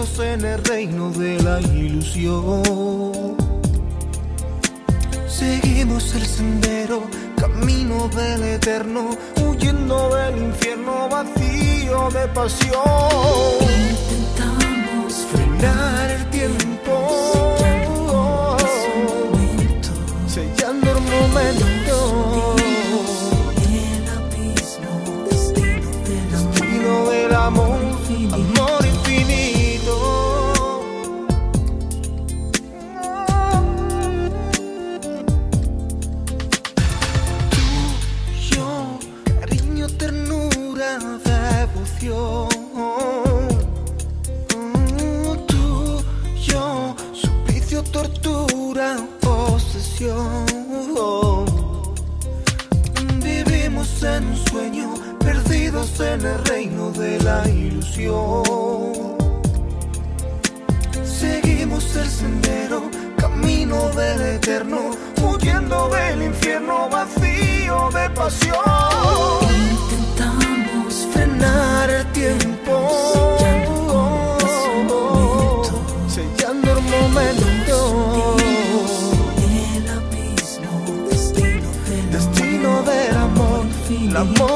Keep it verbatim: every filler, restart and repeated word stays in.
Vivimos en el reino de la ilusión. Seguimos el sendero, camino del eterno, huyendo del infierno vacío de pasión. Intentamos frenar el tiempo, sellando el momento. el abismo, destino del amor, Destino del amor, amor infinito. Tú, yo, cariño, ternura, devoción. Tú, yo, suplicio, tortura, posesión. Vivimos en un sueño, perdidos en el reino de la ilusión. Seguimos el sendero, camino del eterno, huyendo del infierno vacío de pasión. intentamos Frenar el tiempo, sellando el momento. el abismo, destino del Destino del amor, el amor